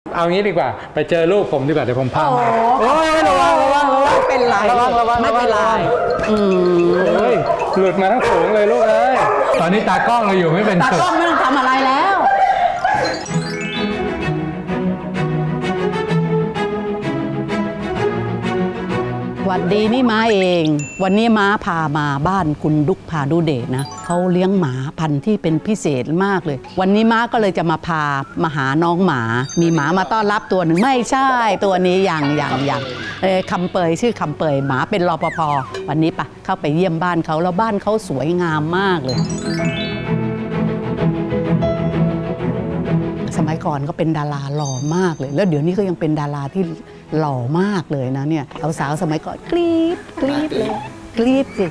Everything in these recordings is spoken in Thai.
เอางี้ดีกว่าไปเจอลูกผมดีกว่าเดี๋ยวผมพามาโอ้ยระวังไม่เป็นไรไม่เป็นไรโอ้ยหลุดมาทั้งฝูงเลยลูกเอ้ยตอนนี้ตากล้องเราอยู่ไม่เป็นตากล้องไม่ต้องทำอะไรแล้วสวัสดีนี่ม้าเองวันนี้ม้าพามาบ้านคุณดุ๊กพานุเดชนะเขาเลี้ยงหมาพันธุ์ที่เป็นพิเศษมากเลยวันนี้ม้าก็เลยจะมาพามาหาน้องหมามีหมามาต้อนรับตัวหนึ่งไม่ใช่ตัวนี้อย่างคำเปยชื่อคำเปยหมาเป็นรปภ.วันนี้ปะเข้าไปเยี่ยมบ้านเขาแล้วบ้านเขาสวยงามมากเลยสมัยก่อนก็เป็นดาราหล่อมากเลยแล้วเดี๋ยวนี้ก็ยังเป็นดาราที่หล่อมากเลยนะเนี่ยสาวๆสมัยก่อนกรี๊ดเลยกรี๊ดสิ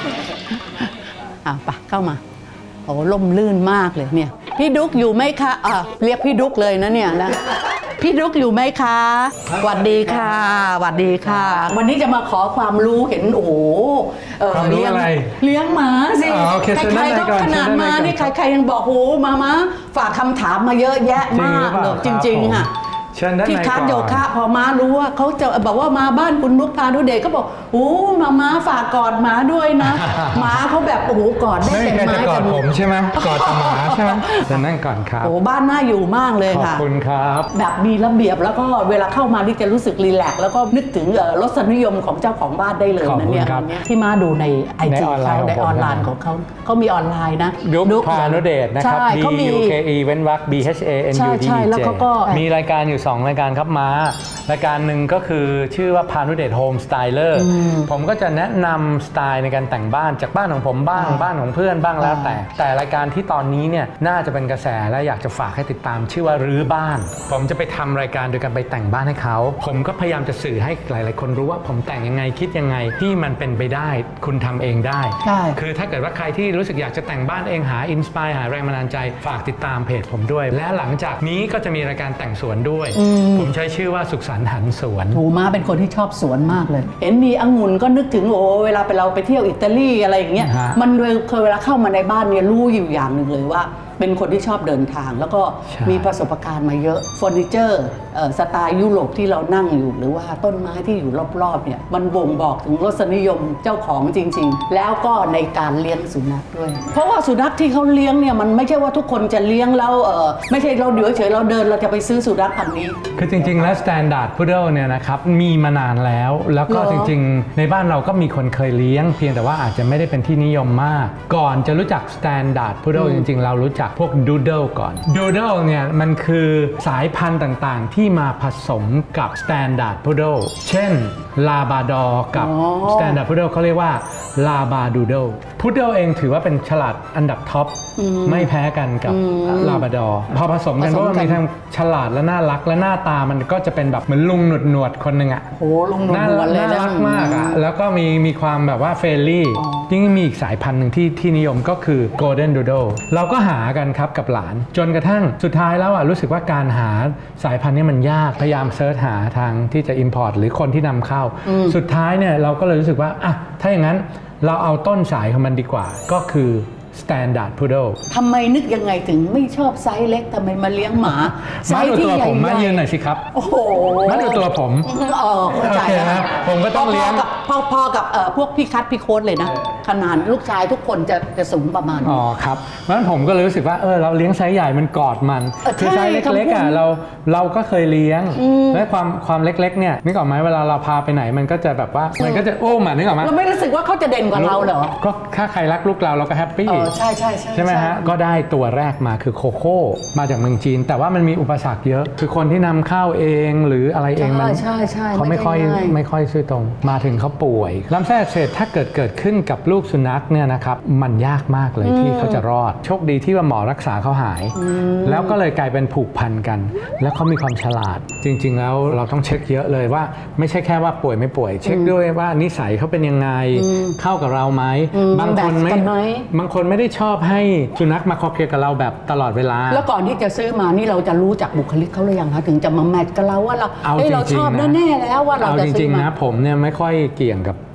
ไปเข้ามาโอ้ล่มลื่นมากเลยเนี่ยพี่ดุ๊กอยู่ไหมคะเรียกพี่ดุ๊กเลยนะเนี่ยนะพี่ดุ๊กอยู่ไหมคะสวัสดีค่ะสวัสดีค่ะวันนี้จะมาขอความรู้เห็นโอ้โหเลี้ยงหมาสิใครๆก็ขนาดมานี่ใครๆยังบอกโอ้มาฝากคำถามมาเยอะแยะมากเลยจริงๆค่ะที่คัสโยคะพอม้ารู้ว่าเขาจะบอกว่ามาบ้านคุณนุ๊กพานุเดชก็บอกโอ้ม้าฝากกอดหมาด้วยนะหมาเขาแบบโอ้โหกอดได้เต็มไม้กอดผมใช่ไหมกอดหมาใช่ไหมจะนั่งก่อนครับโอ้บ้านน่าอยู่มากเลยค่ะขอบคุณครับแบบมีระเบียบแล้วก็เวลาเข้ามานี่จะรู้สึกรีแลกซ์แล้วก็นึกถึงรสนิยมของเจ้าของบ้านได้เลยนะเนี่ยที่ม้าดูในIGเขาในออนไลน์ของเขามีออนไลน์นะดุ๊กพานุเดชนะครับ DUKE เว้นวรรค BHANUDEJ มีรายการอยู่2รายการครับรายการหนึ่งก็คือชื่อว่าพานุเดชโฮมสไตเลอร์ผมก็จะแนะนำสไตล์ในการแต่งบ้านจากบ้านของผมบ้างบ้านของเพื่อนบ้างแล้วแต่รายการที่ตอนนี้เนี่ยน่าจะเป็นกระแสและอยากจะฝากให้ติดตามชื่อว่ารื้อบ้านผมจะไปทำรายการโดยการไปแต่งบ้านให้เขาผมก็พยายามจะสื่อให้หลายๆคนรู้ว่าผมแต่งยังไงคิดยังไงที่มันเป็นไปได้คุณทำเองได้คือถ้าเกิดว่าใครที่รู้สึกอยากจะแต่งบ้านเองหาอินสไปร์หาแรงบันดาลใจฝากติดตามเพจผมด้วยและหลังจากนี้ก็จะมีรายการแต่งสวนด้วยผมใช้ชื่อว่าสุขสันต์หันสวนโอ้มาเป็นคนที่ชอบสวนมากเลยเห็นมีองุ่นก็นึกถึงโอ้เวลาเราไปเที่ยวอิตาลีอะไรอย่างเงี้ยมันเคยเวลาเข้ามาในบ้านเนี่ยรู้อยู่อย่างหนึ่งเลยว่าเป็นคนที่ชอบเดินทางแล้วก็มีประสบการณ์มาเยอะเฟอร์นิเจอร์สไตล์ยุโรปที่เรานั่งอยู่หรือว่าต้นไม้ที่อยู่รอบๆเนี่ยมันบ่งบอกถึงรสนิยมเจ้าของจริงๆแล้วก็ในการเลี้ยงสุนัขด้วยเพราะว่าสุนัขที่เขาเลี้ยงเนี่ยมันไม่ใช่ว่าทุกคนจะเลี้ยงแล้วไม่ใช่เราเดี๋ยวเฉยเราเดินเราจะไปซื้อสุนัขพันธุ์นี้คือจริงๆแล้ว Standard Poodle เนี่ยนะครับมีมานานแล้วก็จริงๆในบ้านเราก็มีคนเคยเลี้ยงเพียงแต่ว่าอาจจะไม่ได้เป็นที่นิยมมากก่อนจะรู้จัก Standard Poodle จริงๆเรารู้จักพวก Doodle ก่อน Doodle เนี่ยมันคือสายพันธุ์ต่างๆที่มาผสมกับ Standard Poodle เช่น Labrador กับ Standard Poodle เขาเรียกว่า Labradoodle Poodle เองถือว่าเป็นฉลาดอันดับท็อปไม่แพ้กันกับ Labrador พอผสมกันเพราะว่ามีทั้งฉลาดและน่ารักและหน้าตามันก็จะเป็นแบบเหมือนลุงหนวดคนหนึ่งอ่ะโอ้ลุงหนวดเลยน่ารักมากอ่ะแล้วก็มีความแบบว่าเฟรนลี่ยิ่งมีอีกสายพันธุ์หนึ่งที่นิยมก็คือ Golden Doodle เราก็หากันครับกับหลานจนกระทั่งสุดท้ายแล้วอ่ะรู้สึกว่าการหาสายพันธุ์นี้มันยากพยายามเซิร์ชหาทางที่จะ import หรือคนที่นำเข้าสุดท้ายเนี่ยเราก็เลยรู้สึกว่าอ่ะถ้าอย่างนั้นเราเอาต้นสายของมันดีกว่าก็คือ Standard Poodle ทำไมนึกยังไงถึงไม่ชอบไซส์เล็กทำไมมาเลี้ยงหมาไซส์ที่ใหญ่ๆมายืนหน่อยสิครับโอ้โหมาดูตัวผมเข้าใจนะผมก็ต้องเลี้ยงพอกับพวกพี่คัทพี่โค้ดเลยนะขนาดลูกชายทุกคนจะสูงประมาณครับเพราะฉะนั้นผมก็เลยรู้สึกว่าเราเลี้ยงไซส์ใหญ่มันกอดมันคือไซส์เล็กๆอ่ะเราก็เคยเลี้ยงและความเล็กๆเนี่ยนึกออกไหมเวลาเราพาไปไหนมันก็จะแบบว่ามันก็จะโอ้มนึกออกไหมเราไม่รู้สึกว่าเขาจะเด่นกว่าเราเหรอก็ถ้าใครรักลูกเราก็แฮปปี้ใช่ไหมฮะก็ได้ตัวแรกมาคือโคโค่มาจากเมืองจีนแต่ว่ามันมีอุปสรรคเยอะคือคนที่นำเข้าเองหรืออะไรเองมันเขาไม่ค่อยซื่อตรงมาถึงเขาป่วยลำไส้อักเสบถ้าเกิดขึ้นกับลูกสุนัขเนี่ยนะครับมันยากมากเลยที่เขาจะรอดโชคดีที่ว่าหมอรักษาเขาหายแล้วก็เลยกลายเป็นผูกพันกันแล้วเขามีความฉลาดจริงๆแล้วเราต้องเช็คเยอะเลยว่าไม่ใช่แค่ว่าป่วยไม่ป่วยเช็คด้วยว่านิสัยเขาเป็นยังไงเข้ากับเราไหมบางคนไม่ได้ชอบให้สุนัขมาคอเคลียร์กับเราแบบตลอดเวลาแล้วก่อนที่จะซื้อมานี่เราจะรู้จักบุคลิกเขาหรือยังคะถึงจะมาแมทกับเราว่าเราชอบแน่ๆแล้วว่าเราจะซื้อมาจริงๆนะผมเนี่ยไม่ค่อยเกี่ยงกับ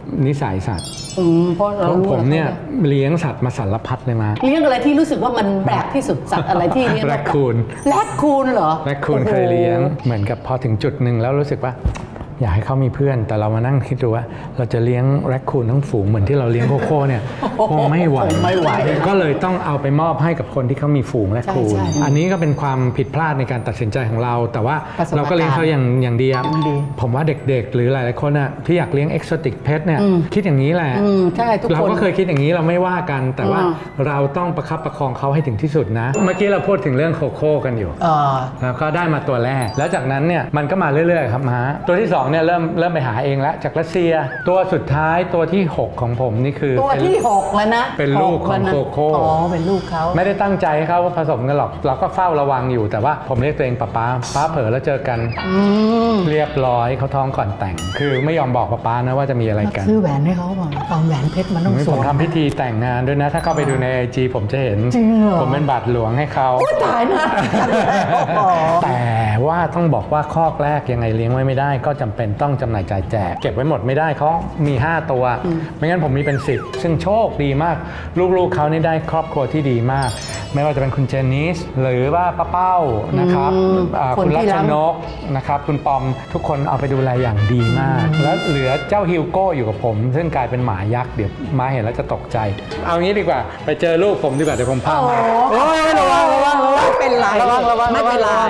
นิสัยสัตว์เพราะเราผมเนี่ยเลี้ยงสัตว์มาสารพัดเลยมาเลี้ยงอะไรที่รู้สึกว่ามันแปลกที่สุดสัตว์อะไรที่เลี้ยงแรคคูนเหรอแรคคูนเคยเลี้ยงเหมือนกับพอถึงจุดหนึ่งแล้วรู้สึกว่าอยากให้เขามีเพื่อนแต่เรามานั่งคิดดูว่าเราจะเลี้ยงแรคคูนทั้งฝูงเหมือนที่เราเลี้ยงโคโค่เนี่ยคงไม่ไหวก็เลยต้องเอาไปมอบให้กับคนที่เขามีฝูงแรคคูนอันนี้ก็เป็นความผิดพลาดในการตัดสินใจของเราแต่ว่าเราก็เลี้ยงเขาอย่างดีผมว่าเด็กๆหรือหลายๆคนอ่ะที่อยากเลี้ยงเอ็กโซติกเพทเนี่ยคิดอย่างนี้แหละใช่ทุกคนเราก็เคยคิดอย่างนี้เราไม่ว่ากันแต่ว่าเราต้องประคับประคองเขาให้ถึงที่สุดนะเมื่อกี้เราพูดถึงเรื่องโคโค่กันอยู่แล้วก็ได้มาตัวแรกแล้วจากนั้นเนี่ยมันก็มาเรื่อยๆครับม้าตัวที่2เนี่ยเริ่มไปหาเองแล้วจากรัสเซียตัวสุดท้ายตัวที่6ของผมนี่คือตัวที่6แล้วนะเป็นลูกของโคโค่เป็นลูกเขาไม่ได้ตั้งใจให้เขาผสมกันหรอกเราก็เฝ้าระวังอยู่แต่ว่าผมเรียกตัวเองป้าเผลอแล้วเจอกันเรียบร้อยเขาท้องก่อนแต่งคือไม่ยอมบอกป้านะว่าจะมีอะไรกันซื้อแหวนให้เขาบอกเอาแหวนเพชรมันต้องสวยผมทำพิธีแต่งงานด้วยนะถ้าเข้าไปดูใน IG ผมจะเห็นผมเป็นบาทหลวงให้เขาตายนะแต่ว่าต้องบอกว่าข้อแรกยังไงเลี้ยงไว้ไม่ได้ก็จำเป็นต้องจำหน่ายจ่ายแจกเก็บไว้หมดไม่ได้เขามี5ตัวไม่งั้นผมมีเป็น10ซึ่งโชคดีมากลูกๆเขานี่ได้ครอบครัวที่ดีมากไม่ว่าจะเป็นคุณเจนนิสหรือว่าป้าเป้านะครับคุณรัชนกนะครับคุณปอมทุกคนเอาไปดูแลอย่างดีมากแล้วเหลือเจ้าฮิวโก้อยู่กับผมซึ่งกลายเป็นหมายักษ์เดี๋ยวมาเห็นแล้วจะตกใจเอางี้ดีกว่าไปเจอลูกผมดีกว่าเดี๋ยวผมพามาโอ้ยระวังไม่เป็นไรไม่เป็นไร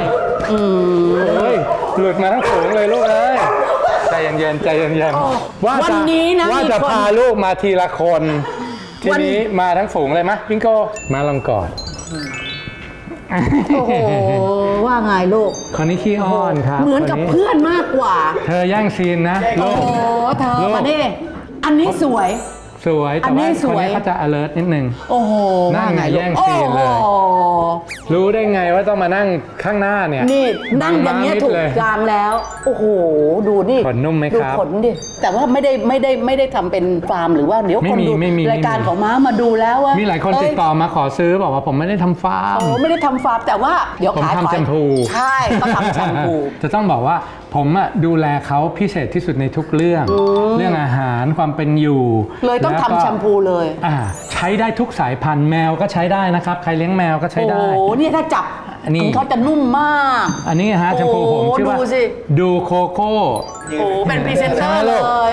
หลุดมาทั้งฝูงเลยลูกเลยใจเย็นๆใจเย็นๆวันนี้นะว่าจะพาลูกมาทีละคนทีนี้มาทั้งฝูงเลยมะพิงโก้มาลองกอดโอ้โหว่าไงลูกคนนี้ขี้อ้อนครับเหมือนกับเพื่อนมากกว่าเธอแย่งซีนนะลูกโอ้เธอมาดิอันนี้สวยแต่ว่าคนนี้เขาจะ alert นิดนึงโอ้โหนั่งไงแย่งซีนเลยรู้ได้ไงว่าต้องมานั่งข้างหน้าเนี่ยนี่นั่งอย่างเงี้ยถูกกลางแล้วโอ้โหดูนี่ขนนุ่มไหมครับดูขนดิแต่ว่าไม่ได้ทำเป็นฟาร์มหรือว่าเดี๋ยวคนดูรายการของม้ามาดูแล้วว่ามีหลายคนติดต่อมาขอซื้อบอกว่าผมไม่ได้ทำฟาร์มไม่ได้ทำฟาร์มแต่ว่าเดี๋ยวขายแชมพูใช่ก็ทำแชมพูจะต้องบอกว่าผมดูแลเขาพิเศษที่สุดในทุกเรื่องอาหารความเป็นอยู่เลยต้องทำแชมพูเลยใช้ได้ทุกสายพันธุ์แมวก็ใช้ได้นะครับใครเลี้ยงแมวก็ใช้ได้โอ้เนี่ยถ้าจับเขาจะนุ่มมากอันนี้ฮะแชมพูผมชื่อว่าดูโคโค่โอ้เป็นพรีเซนเตอร์เลย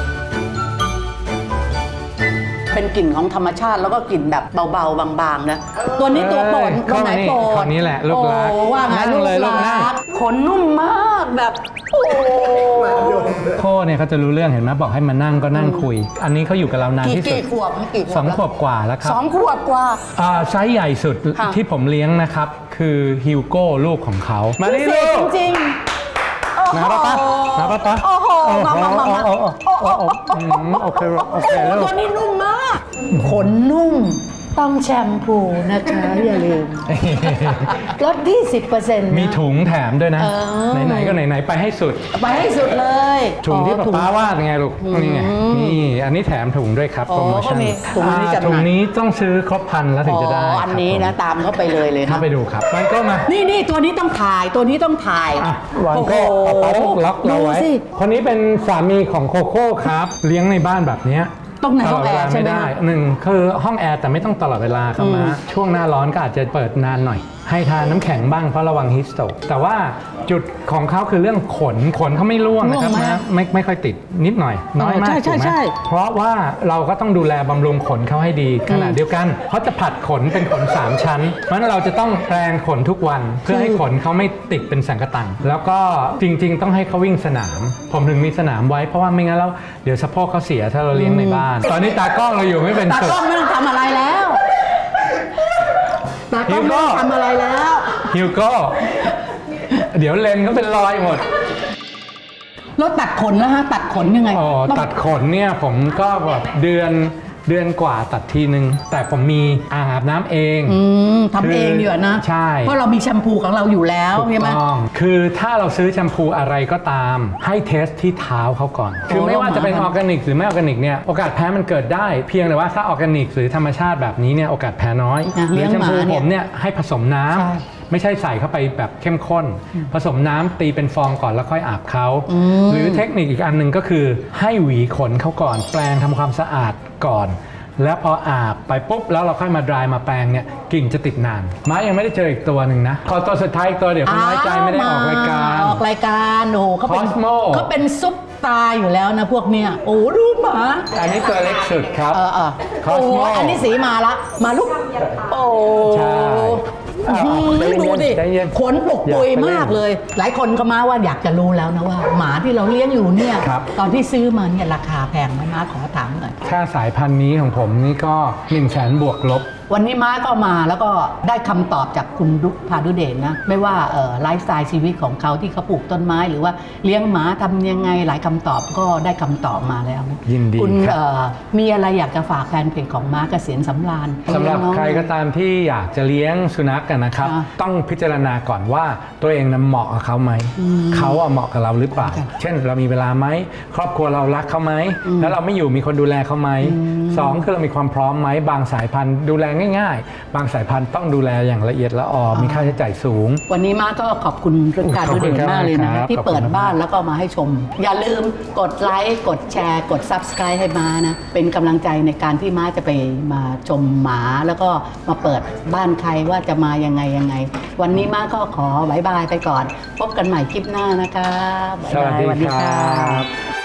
เป็นกลิ่นของธรรมชาติแล้วก็กลิ่นแบบเบาๆบางๆนะตัวนี้ตัวโปรดตัวไหนโปรดคนนี้แหละลูกรักว่าไงลูกรักขนนุ่มมากแบบโอ้โค้เนี่ยเขาจะรู้เรื่องเห็นไหมบอกให้มานั่งก็นั่งคุยอันนี้เขาอยู่กับเรานานที่สุดกี่ขวบ 2 ขวบกว่าแล้วครับ 2 ขวบกว่าไซส์ใหญ่สุดที่ผมเลี้ยงนะครับคือฮิวโก้ลูกของเขามาดิลูกจริงนะป้าโอ้โหมาโอเคแล้วตัวนี้นุ่มมากขนนุ่มต้องแชมพูนะคะอย่าลืมลดที่ 10% มีถุงแถมด้วยนะไหนๆก็ไหนๆไปให้สุดเลยถุงที่ป้าว่าไงลูกนี่ไงนี่อันนี้แถมถุงด้วยครับโปรโมชั่นถุงนี้ต้องซื้อครบ1,000แล้วถึงจะได้อันนี้นะตามเข้าไปเลยเข้าไปดูครับมันก็มานี่ตัวนี้ต้องถ่ายวันก็ป้าต้องล็อกเราไว้คนนี้เป็นสามีของโคโค่ครับเลี้ยงในบ้านแบบนี้ต้องในห้องแอร์ใช่ไหม 1คือห้องแอร์แต่ไม่ต้องตลอดเวลาครับมาช่วงหน้าร้อนก็อาจจะเปิดนานหน่อยให้ทานน้ำแข็งบ้างเพราะระวังฮีทสโตรกแต่ว่าจุดของเขาคือเรื่องขนเขาไม่ร่วงนะครับนะไม่ค่อยติดนิดหน่อยน้อยมากถูกไหมเพราะว่าเราก็ต้องดูแลบำรุงขนเขาให้ดีขณะเดียวกันเขาจะผัดขนเป็นขน3 ชั้นเพราะฉะนั้นเราจะต้องแปรงขนทุกวันเพื่อให้ขนเขาไม่ติดเป็นสังกะตังแล้วก็จริงๆต้องให้เขาวิ่งสนามผมถึงมีสนามไว้เพราะว่าไม่งั้นแล้วเดี๋ยวสะโพกเขาเสียถ้าเราเลี้ยงในบ้านตอนนี้ตากล้องเราอยู่ไม่เป็นสุดตากล้องไม่ต้องทำอะไรแล้วฮิวโก้ทำอะไรแล้วฮิวโก้เดี๋ยวเลนเขาเป็นรอยหมดแล้วตัดขนแล้วฮะตัดขนยังไงตัดขนเนี่ยผมก็แบบเดือนกว่าตัดทีนึงแต่ผมมีอ่างอาบน้ำเองทำเองดีกว่านะใช่เพราะเรามีแชมพูของเราอยู่แล้วใช่ไหมคือถ้าเราซื้อแชมพูอะไรก็ตามให้เทสที่เท้าเขาก่อนคือไม่ว่าจะเป็นออร์แกนิกหรือไม่ออร์แกนิกเนี่ยโอกาสแพ้มันเกิดได้เพียงแต่ว่าถ้าออร์แกนิกหรือธรรมชาติแบบนี้เนี่ยโอกาสแพ้น้อยหรือแชมพูผมเนี่ยให้ผสมน้ำไม่ใช่ใส่เข้าไปแบบเข้มข้น ผสมน้ำตีเป็นฟองก่อนแล้วค่อยอาบเขาหรือเทคนิคอีกอันหนึ่งก็คือให้หวีขนเขาก่อนแปรงทำความสะอาดก่อนแล้วพออาบไปปุ๊บแล้วเราค่อยมาดรายมาแปรงเนี่ยกลิ่นจะติดนานม้ายังไม่ได้เจออีกตัวหนึ่งนะขอตัวสุดท้ายอีกตัวเดี๋ยวคุณน้อยใจไม่ได้ออกรายการออกรายการโอ้เขาเป็น Cosmo เขาเป็นซุปตาอยู่แล้วนะพวกเนี้ยโอ้ดูหมาอันนี้ตัวเล็กสุดครับโอ้อันนี้สีมาละมาลุกโอ้ใช่ดูดิขนปกปุยมากเลย หลายคนก็มาว่าอยากจะรู้แล้วนะว่าหมาที่เราเลี้ยงอยู่เนี่ยตอนที่ซื้อมาเนี่ยราคาแพงไหมม้าขอถามหน่อยค่าสายพันธุ์นี้ของผมนี่ก็ 100,000 บวกลบวันนี้ม้าก็มาแล้วก็ได้คำตอบจากคุณดุ๊กพานุเดชนะไม่ว่าไลฟ์สไตล์ชีวิตของเขาที่เขาปลูกต้นไม้หรือว่าเลี้ยงหมาทำยังไงหลายคำตอบก็ได้คำตอบมาแล้วยินดีคุณมีอะไรอยากจะฝากแฟนเพจของม้าเกษียณสำราญสำหรับใครก็ตามที่อยากจะเลี้ยงสุนัขกันนะครับต้องพิจารณาก่อนว่าตัวเองนั้นเหมาะกับเขาไหมเขาเหมาะกับเราหรือเปล่าเช่นเรามีเวลาไหมครอบครัวเรารักเขาไหมแล้วเราไม่อยู่มีคนดูแลเขาไหมสองคือเรามีความพร้อมไหมบางสายพันธุ์ดูแลง่ายๆบางสายพันธุ์ต้องดูแลอย่างละเอียดละออมีค่าใช้จ่ายสูงวันนี้ม้าก็ขอบคุณเรื่องการดูแลมากเลยนะที่เปิดบ้านแล้วก็มาให้ชมอย่าลืมกดไลค์กดแชร์กด Subscribe ให้ม้านะเป็นกำลังใจในการที่ม้าจะไปมาชมหมาแล้วก็มาเปิดบ้านใครว่าจะมายังไงวันนี้ม้าก็ขอบายบายไปก่อนพบกันใหม่คลิปหน้านะคะสวัสดีครับ